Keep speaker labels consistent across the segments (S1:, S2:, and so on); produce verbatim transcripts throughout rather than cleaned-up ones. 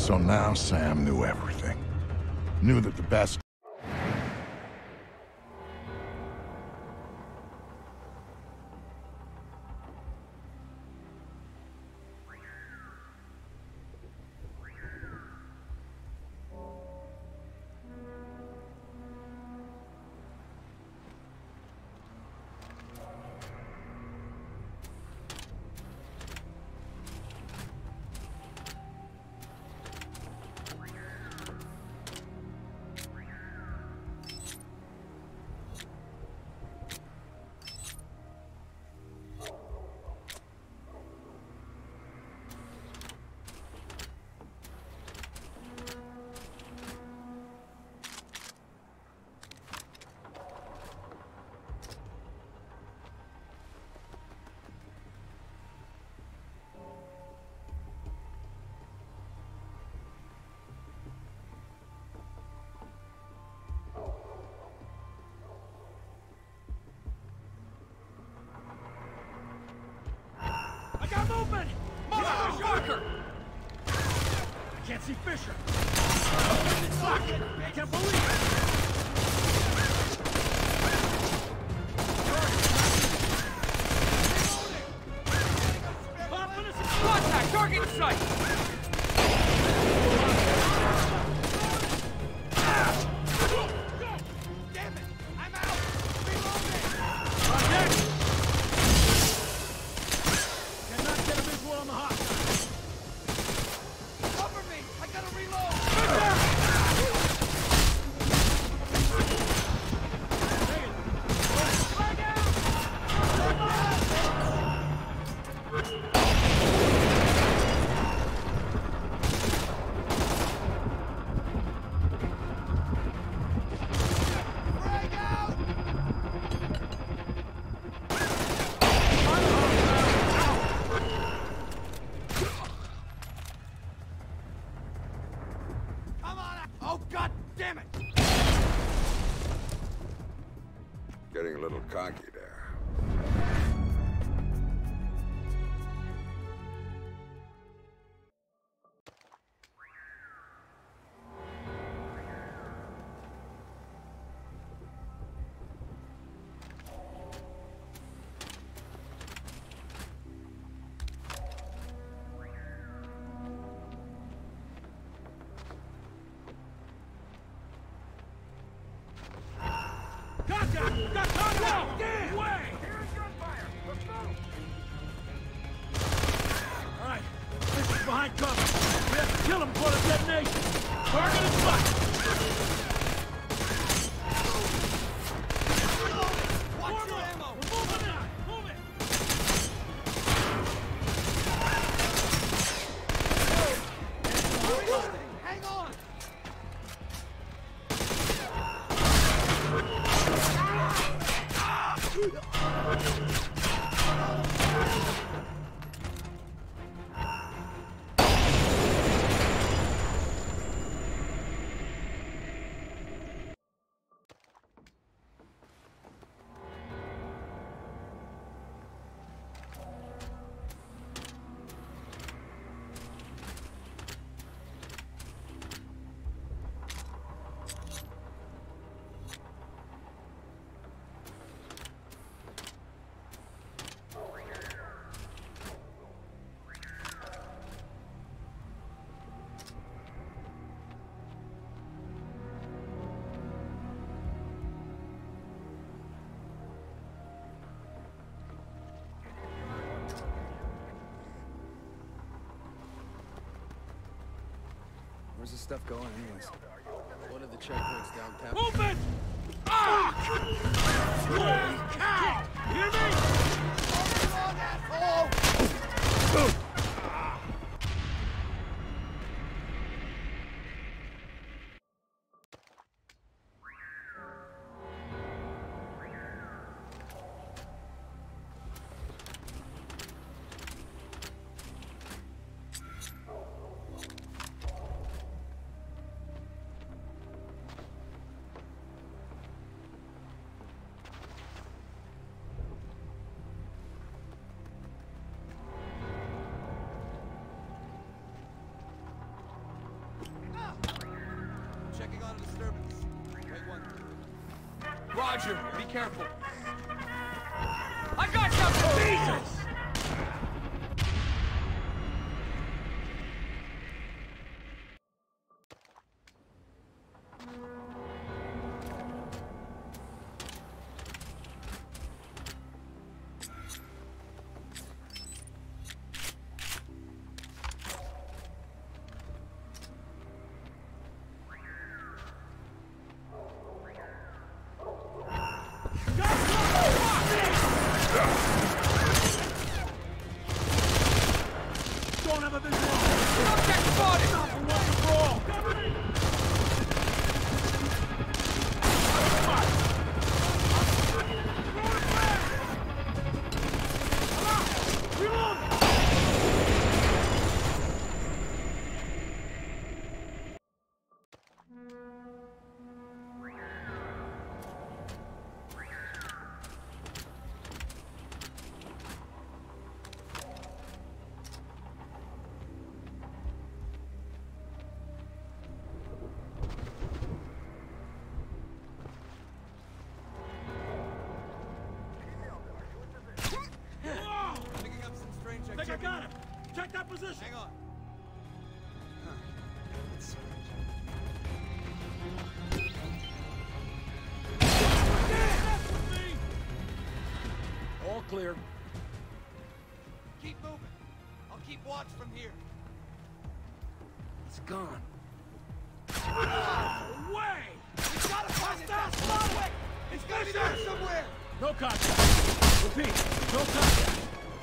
S1: So now Sam knew everything. Knew that the best...
S2: I got movement! Marker! Marker! I can't see Fisher! Fuck! I can't believe it! Contact! Target in sight! Damn it! I'm out! Reloading! Project! Cannot get a visual on the hot. Cover me! I gotta reload! Flag out! Oh, God damn it!
S3: Getting a little cocky there.
S2: Contact! Got contact! Damn! Way! Here's gunfire! Let's move! All right, this is behind cover. We have to kill him before the detonation. Target is fucked! Watch your ammo! We're moving out! Move it! Hang on!
S4: Where's this stuff going anyways? One of the checkpoints downtown.
S2: Movement! Ah! Holy cow! You hear me? Asshole! careful. I got something! Jesus! I think I got him! Check that position!
S4: Hang on.
S2: All clear.
S4: Keep moving. I'll keep watch from here.
S2: It's gone.
S4: No way! We gotta find it that spot! It's gotta be there somewhere!
S2: No contact. Repeat, no contact.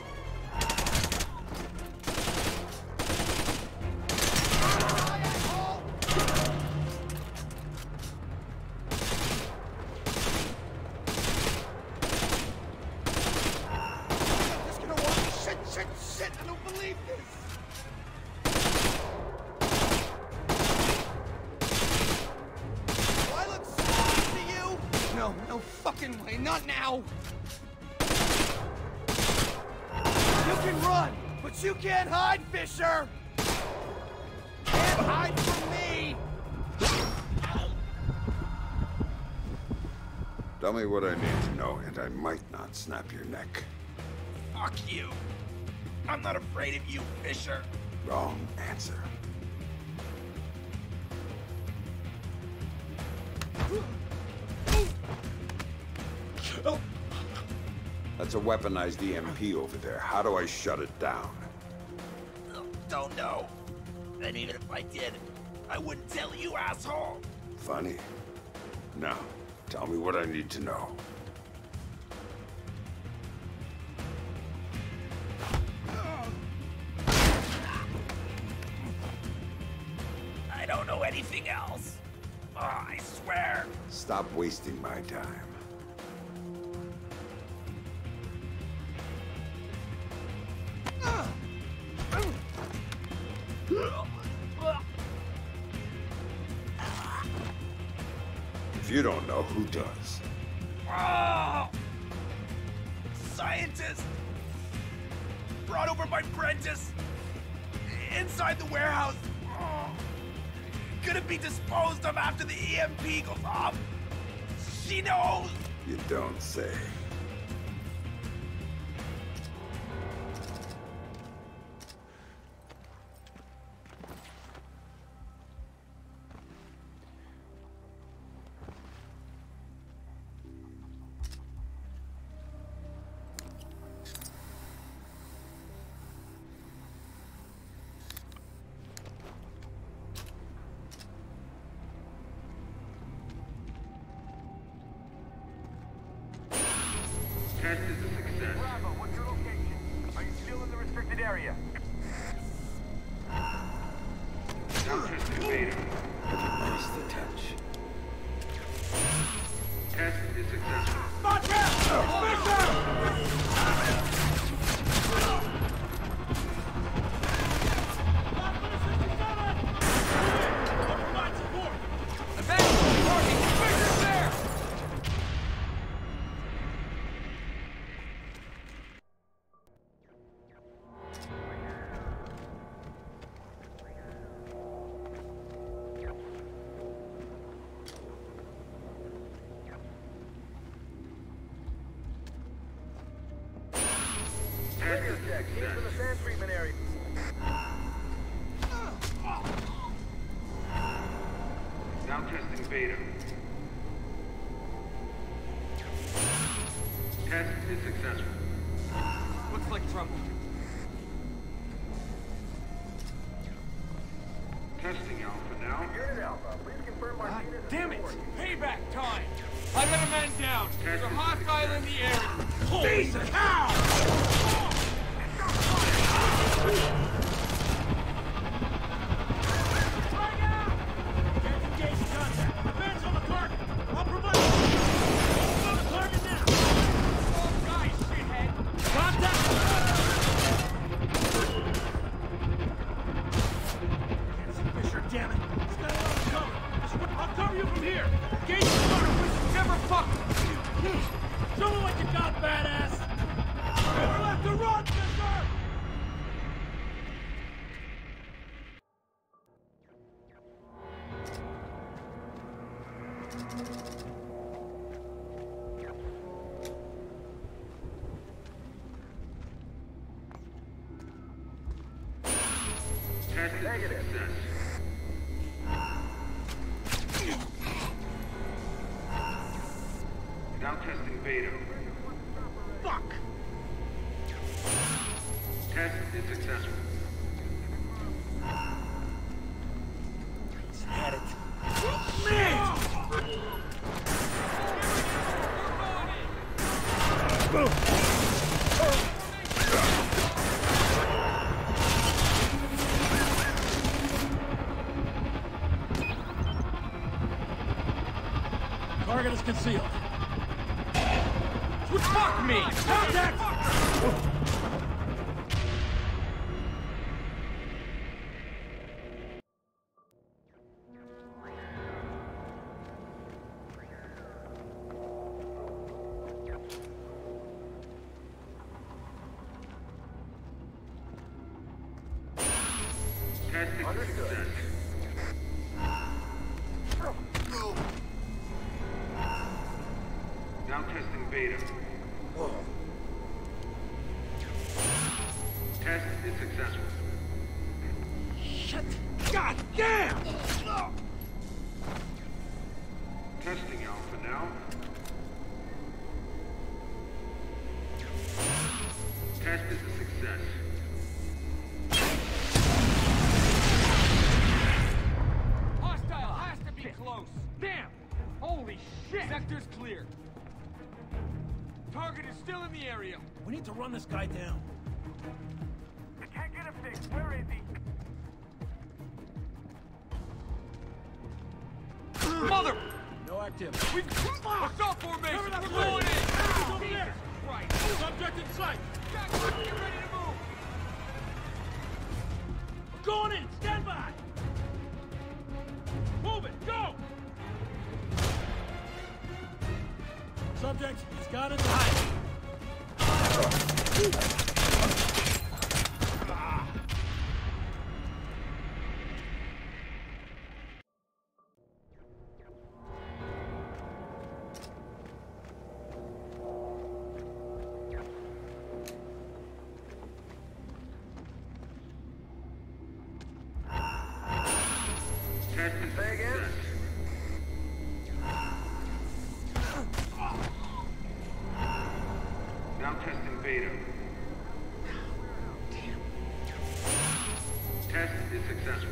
S4: No fucking way, not now! You can run, but you can't hide, Fisher! Can't hide from me!
S3: Tell me what I need to know, and I might not snap your neck.
S5: Fuck you. I'm not afraid of you, Fisher.
S3: Wrong answer. That's a weaponized E M P over there. How do I shut it down?
S5: Don't know. And even if I did, I wouldn't tell you, asshole.
S3: Funny. Now, tell me what I need to know.
S5: I don't know anything else. Oh, I swear.
S3: Stop wasting my time. If you don't know, who does?
S5: Oh! Scientist! Brought over by Prentice! Inside the warehouse! Oh. Gonna be disposed of after the E M P goes off! She knows!
S3: You don't say.
S6: Test is a success. Bravo, what's your location? Are you still in the restricted area? Test invaded.
S3: Nice to touch.
S6: Test is successful.
S2: Watch out!
S6: Behavior check. Teams in the sand treatment area.
S7: Now testing beta. Test is successful.
S2: Looks like trouble.
S7: Testing Alpha now.
S6: Unit Alpha, please confirm
S2: God
S6: Martinez.
S2: damn it! Payback time! I got a man down! There's a hostile in the area! Holy cow! Frag out! Can't engage in contact. Advance on the target! I'll provide you! On the target now! Oh, guys, shithead! Contact! Fisher, damn it! He's got a lot of cover! I'll cover you from here! Engage the starter, which never fuck! Show me what you got, badass! Never left to run, Fisher!
S7: Test is
S6: Negative.
S7: success. Now testing beta.
S2: Fuck!
S7: Test is successful.
S2: He's had it. Man! Target is concealed. Fuck me! Contact!
S7: Test is a success. Now testing beta. Test is successful.
S2: Shit! God damn!
S7: Testing Alpha now. Test is a success.
S2: Hostile has to be close. Damn! Holy shit! Sector's clear. Target is still in the area. We need to run this guy down.
S6: I can't get him fixed. Where is he?
S2: Mother! No activity. We've assault formation. We're going in. Enemies over there. Right. Subject in sight. Jack, get ready to move. We're going in. Stand by. Move it. Go. Subject, he's got it. Hide.
S7: Test is a
S6: Say again?
S7: success. Now testing beta. Test is successful.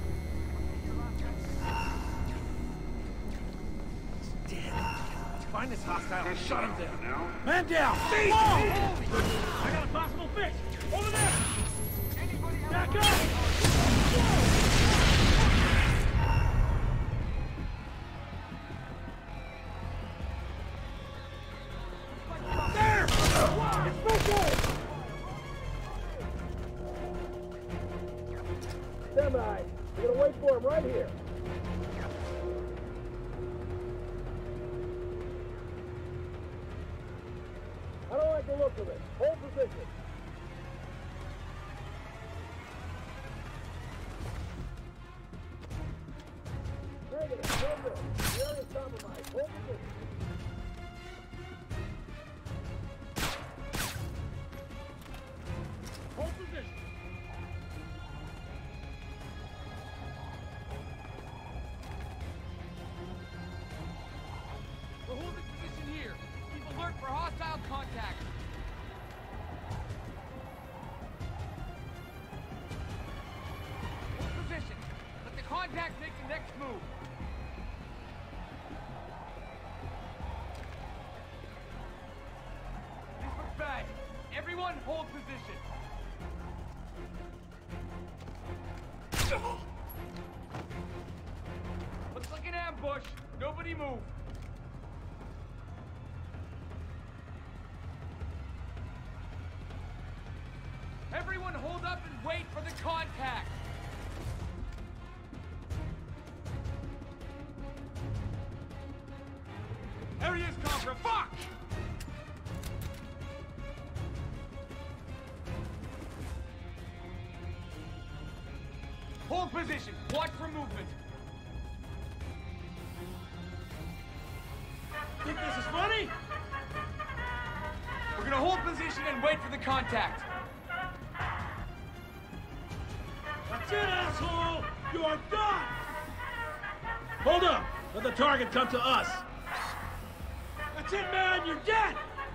S2: Dead. Let's find this hostile and
S7: Testing
S2: shut him
S7: Alpha
S2: down.
S7: now.
S2: Man down! Stay Whoa! I got a possible fix! Over there! Back up! There! It's Fisher!
S6: Stand by. We're gonna wait for him right here. I don't like the look of it. Hold position. Negative. Negative. The area's compromised. Hold position.
S2: contact, take the next move. This looks bad. Everyone hold position. Looks like an ambush. Nobody move. Everyone hold up and wait for the contact. There he is, Contra. Fuck! Hold position. Watch for movement. Think this is funny? We're gonna hold position and wait for the contact.
S8: That's it, asshole! You are done! Hold up! Let the target come to us! That's it, man! You're dead!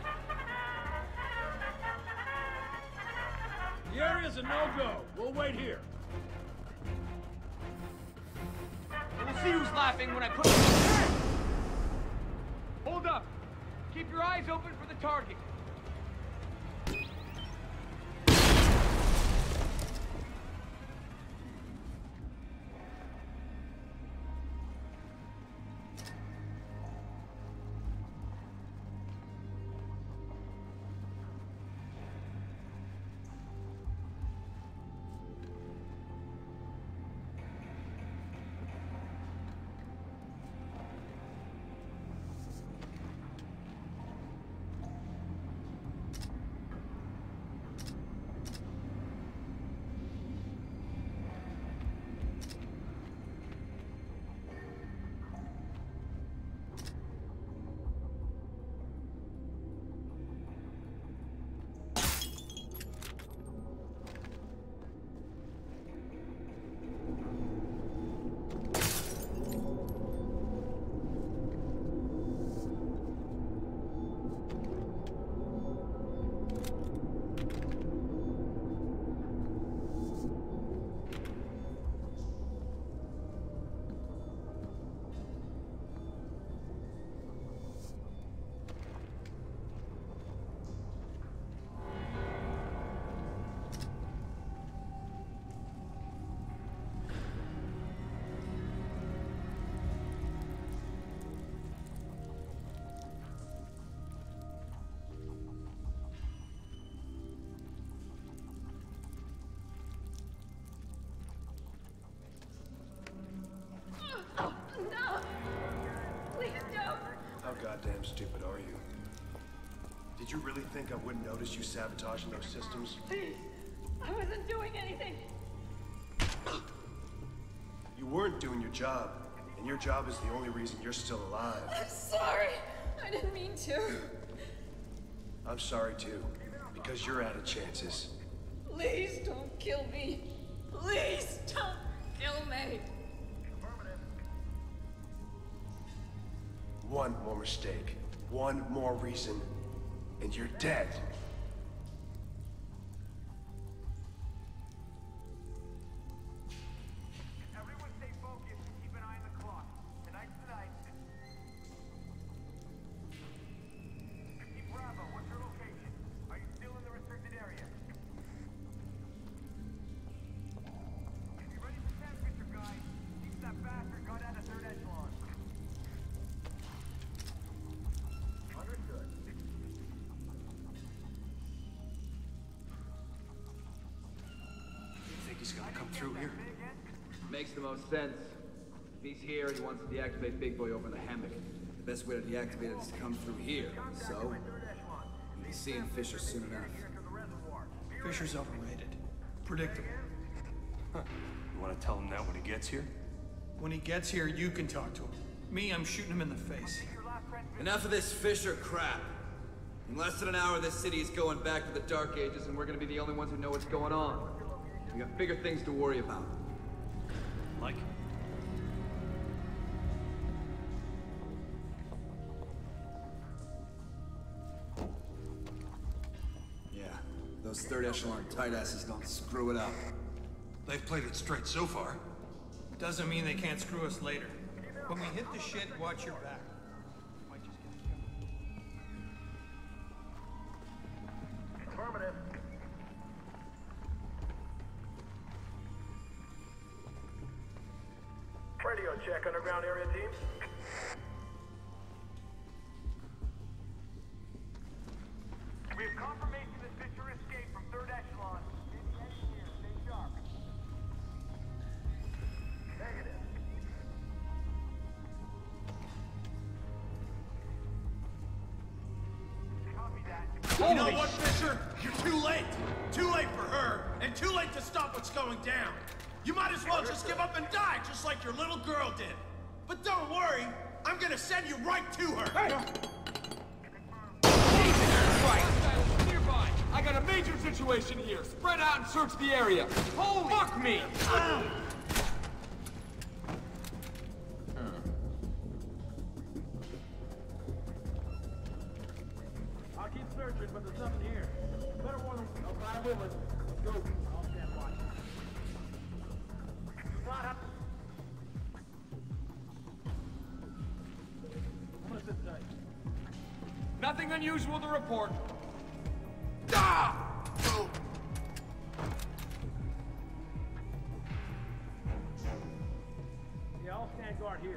S8: The area's a no-go. We'll wait here.
S2: We'll see who's laughing when I put him. Hold up. Keep your eyes open for the target.
S9: How goddamn stupid are you? Did you really think I wouldn't notice you sabotaging those systems?
S10: Please, I wasn't doing anything.
S9: You weren't doing your job, and your job is the only reason you're still alive.
S10: I'm sorry. I didn't mean to.
S9: I'm sorry too, because you're out of chances.
S10: Please don't kill me. Please don't kill me.
S9: One more mistake, one more reason, and you're dead.
S6: Everyone stay focused and keep an eye on the clock. Tonight's the night. fifty Bravo, what's your location? Are you still in the restricted area? Be ready for temperature, guys. Keep that bastard gun out of third echelon. Understood.
S9: You think he's gonna come through here?
S11: Makes the most sense. If he's here, he wants to deactivate Big Boy over the hammock. The best way to deactivate it is to come through here. So, we'll be seeing Fisher soon enough.
S12: Fisher's overrated. Predictable.
S13: Huh. You want to tell him that when he gets here?
S12: When he gets here, you can talk to him. Me, I'm shooting him in the face.
S11: Enough of this Fisher crap. In less than an hour, this city is going back to the Dark Ages, and we're gonna be the only ones who know what's going on. We got bigger things to worry about.
S13: Like?
S11: Yeah, those third echelon tight asses don't screw it up.
S12: They've played it straight so far. Doesn't mean they can't screw us later. When we hit the shit, watch your back.
S6: Affirmative. Radio check, underground area teams. We have confirmation that Fisher escaped from third echelon. Here, stay sharp. Negative. Copy that.
S8: You know what, Fisher? You're too late. Too late for her, and too late to stop what's going down. You might as well just give up and die, just like your little girl did. But don't worry, I'm gonna send you right to her. Hey!
S2: Right. Nearby. I got a major situation here. Spread out and search the area. Holy fuck me!
S8: I'll keep searching, but there's nothing here. Better warn them. No fire with us. Let's go. I'll stand watch. Do not have to... I'm gonna sit tight.
S2: Nothing unusual to report.
S8: Ah! Yeah, I'll stand guard here.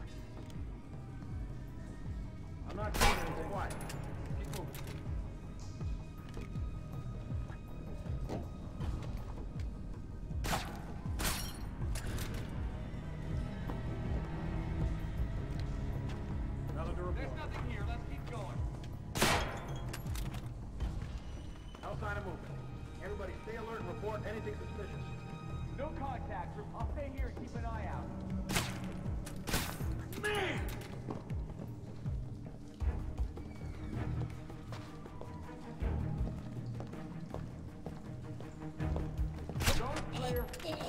S8: I'm not doing anything. Quiet. Keep moving. Nothing to report.
S2: There's nothing here. Let's keep going.
S8: No sign of movement. Everybody stay alert and report anything suspicious.
S2: No contact. I'll stay here and keep an eye out.
S8: Man!
S2: Don't clear.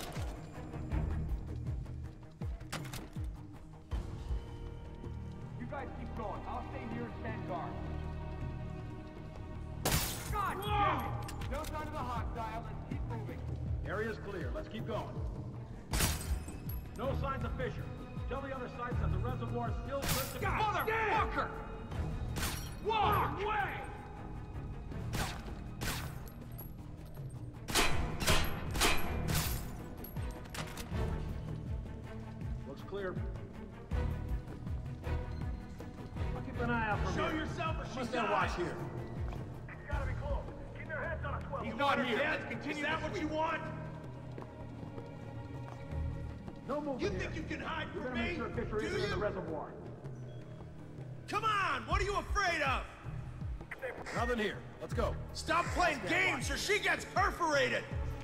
S2: You guys keep going. I'll stay here and stand guard. God damn it! No sign of the hostile. Let's keep moving.
S8: Area's clear. Let's keep going. No signs of Fisher. Tell the other sites that the reservoir is still clear to...
S2: God motherfucker! Walk away!
S8: Looks clear. I'll keep an eye out for Show here. yourself or she's Must stand watch here.
S6: You gotta be close. Keep your heads on a swivel.
S2: He's not here.
S8: Dad,
S2: Let's continue
S8: is that
S2: this
S8: what
S2: week.
S8: you want? No movement
S12: You
S8: here.
S12: think you can hide
S8: We're
S12: from
S8: gonna make
S12: me?
S8: sure Fisher
S12: Do
S8: isn't in the
S12: you?
S8: reservoir.
S12: Come on! What are you afraid of?
S8: Nothing here. Let's go.
S12: Stop playing games or she gets perforated!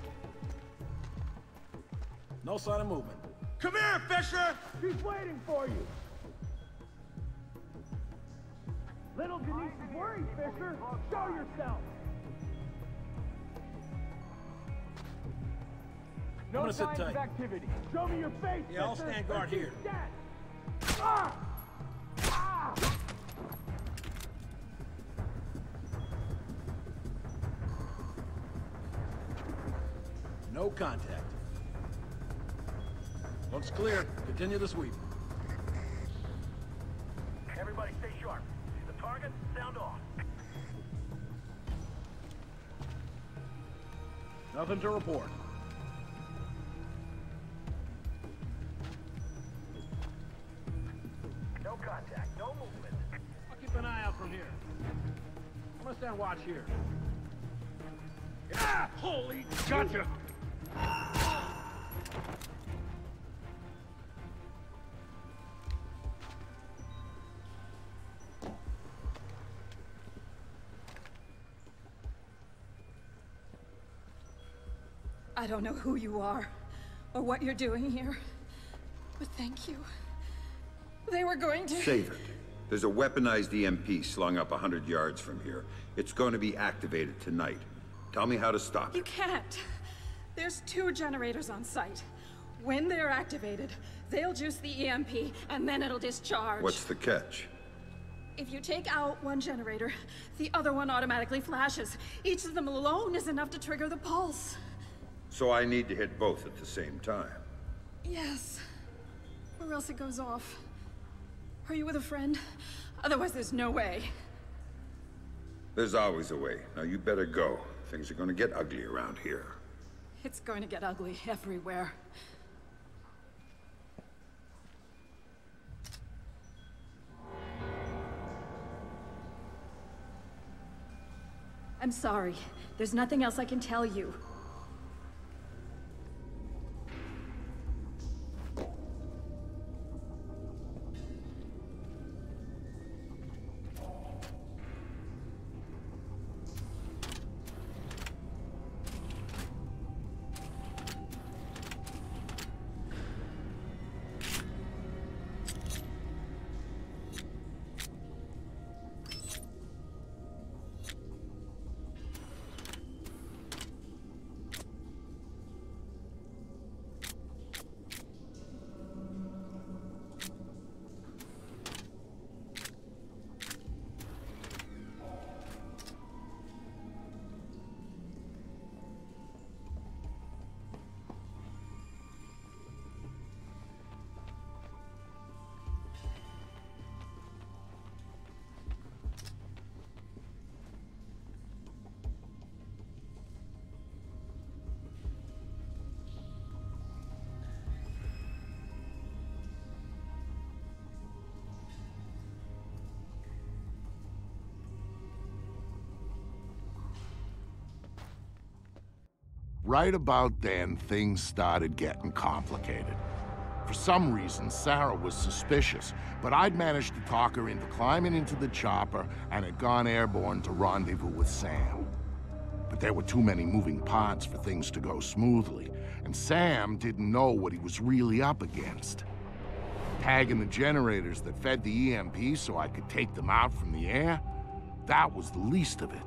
S8: No sign of movement.
S12: Come here, Fisher!
S8: She's waiting for you. Little Denise is worried, Fisher. Show yourself.
S2: No
S8: gonna sit
S2: signs of
S8: tight.
S2: activity.
S8: Show me your face,
S12: Yeah, I'll
S8: Fisher,
S12: stand
S8: or
S12: guard
S8: she's
S12: here.
S8: dead. Ah! Ah! No contact. Looks clear. Continue the sweep.
S6: Everybody stay sharp. See the target? Sound off.
S8: Nothing to report.
S6: No contact. No movement.
S8: I'll keep an eye out from here. I'm gonna stand watch here. Ah! Holy gotcha!
S10: I don't know who you are, or what you're doing here, but thank you. They were going to...
S3: Save it. There's a weaponized E M P slung up a hundred yards from here. It's going to be activated tonight. Tell me how to stop
S10: You
S3: it.
S10: can't. There's two generators on site. When they're activated, they'll juice the E M P, and then it'll discharge.
S3: What's the catch?
S10: If you take out one generator, the other one automatically flashes. Each of them alone is enough to trigger the pulse.
S3: So I need to hit both at the same time.
S10: Yes. Or else it goes off. Are you with a friend? Otherwise, there's no way.
S3: There's always a way. Now you better go. Things are gonna get ugly around here.
S10: It's going to get ugly everywhere. I'm sorry. There's nothing else I can tell you.
S1: Right about then, things started getting complicated. For some reason, Sarah was suspicious, but I'd managed to talk her into climbing into the chopper and had gone airborne to rendezvous with Sam. But there were too many moving parts for things to go smoothly, and Sam didn't know what he was really up against. Tagging the generators that fed the E M P so I could take them out from the air, that was the least of it.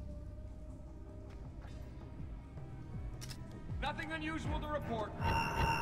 S2: Nothing unusual to report.